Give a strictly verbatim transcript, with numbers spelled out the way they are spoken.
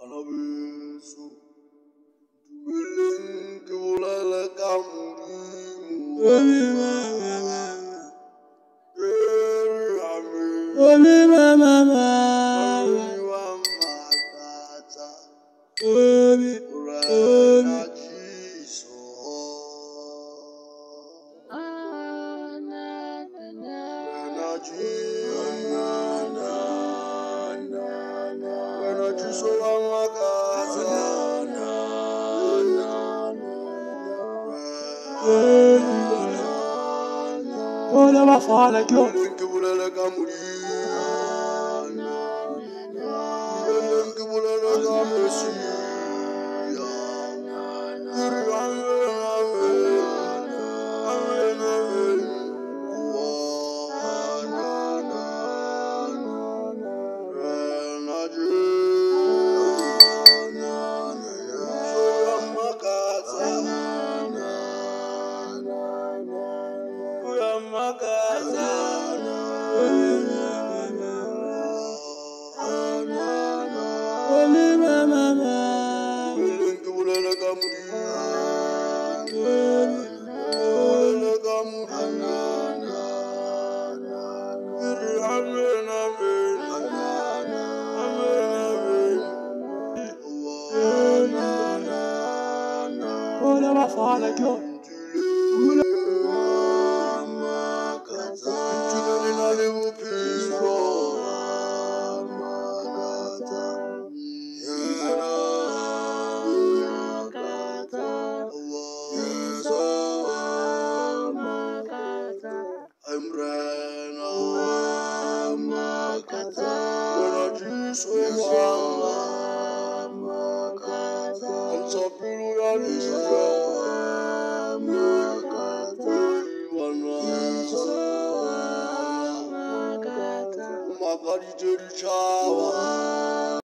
Alabeso, dumiling que volala camurimu. Holy mama, holy wamakata, holy, holy Jesus. Oh, never fall like you. Holy mama, oh, never fall like you. I'm Rena Makata, I'm so Makata,